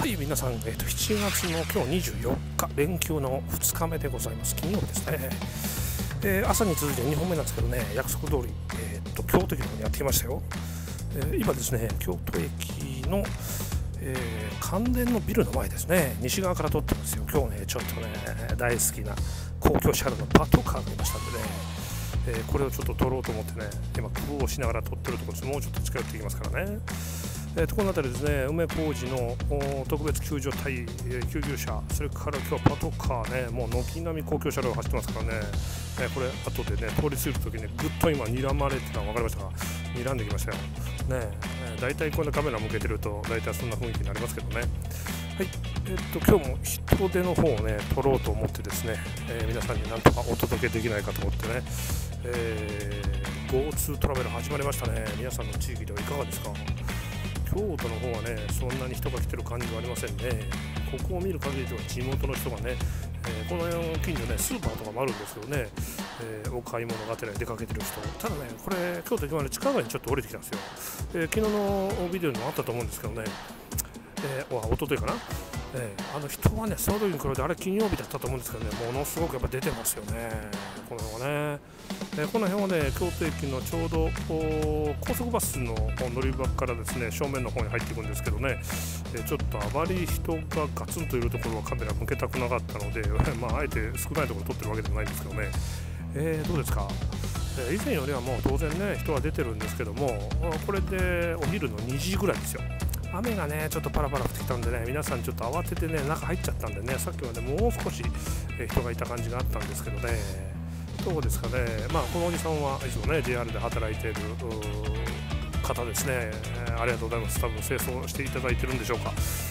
はい、皆さん、7月の今日24日、連休の2日目でございます。金曜日ですね。朝に続いて2本目なんですけどね、約束通り、京都駅の方にやってきましたよ。今ですね、京都駅の、関電のビルの前ですね、西側から撮ってますよ。今日ね、ちょっとね、大好きな公共車両のパトカーがいましたんでね、これをちょっと撮ろうと思ってね、今、工夫をしながら撮ってるところです。もうちょっと近寄っていきますからね。この辺りですね、梅小路の特別救助隊、救急車、それから今日はパトカーね、もう軒並み公共車両が走ってますからね、これ、後でね、通り過ぎるときにぐっと今、睨まれてたの分かりましたか、睨んできましたよ。ね、大体こんなカメラ向けてると、大体そんな雰囲気になりますけどね。はい、今日も人手の方をね、撮ろうと思ってですね、皆さんになんとかお届けできないかと思ってね、GoTo トラベル始まりましたね。皆さんの地域ではいかがですか？京都の方はね、そんなに人が来てる感じはありませんね。ここを見る限りでは地元の人がね、この近所ね、スーパーとかもあるんですけどね、お買い物がてら出かけてる人、ただね、これ、京都駅まで地下街にちょっと降りてきたんですよ。昨日のビデオにもあったと思うんですけどね、一昨日かな、人はね、その時に比べて、あれ、金曜日だったと思うんですけどね、ものすごくやっぱ出てますよね、この辺はね。この辺はね、京都駅のちょうど高速バスの乗り場からですね、正面の方に入っていくんですけどね、ちょっとあまり人がガツンといるところはカメラ向けたくなかったので、あえて少ないところ撮ってるわけでもないんですけどね、どうですか？以前よりはもう当然ね、人は出てるんですけども、これでお昼の2時ぐらいですよ。雨がね、ちょっとパラパラ降ってきたんでね、皆さんちょっと慌ててね、中入っちゃったんでね、さっきまでもう少し人がいた感じがあったんですけどね、どうですかね、このおじさんはいつもね、JR で働いている方ですね、ありがとうございます。多分清掃していただいてるんでしょうか。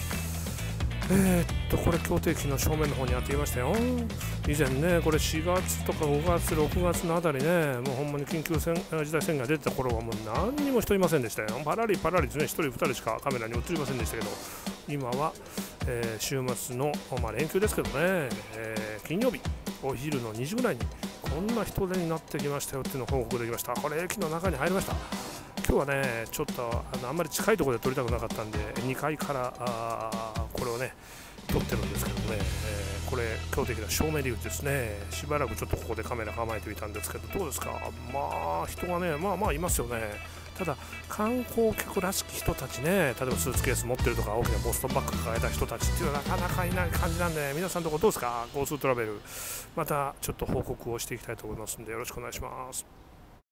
これ京都駅の正面の方にやっていましたよ。以前ね、これ4月とか5月、6月のあたりね、もうほんまに緊急事態宣言が出てた頃はもう何にも人いませんでしたよ。パラリパラリですね、1人2人しかカメラに映りませんでしたけど、今は、週末の、連休ですけどね、金曜日お昼の2時ぐらいにこんな人出になってきましたよっていうのを報告できました。これ駅の中に入りました。今日はね、ちょっとあんまり近いところで撮りたくなかったんで、2階からこれをね、撮ってるんですけどね、これ、京都駅の正面入り口ですね、しばらくちょっとここでカメラ構えてみたんですけど、どうですか、人がね、いますよね。ただ、観光客らしき人たちね、例えばスーツケース持ってるとか、大きなボストンバッグ抱えた人たちっていうのはなかなかいない感じなんで、皆さんのところどうですか、GoToトラベル、またちょっと報告をしていきたいと思いますので、よろしくお願いします。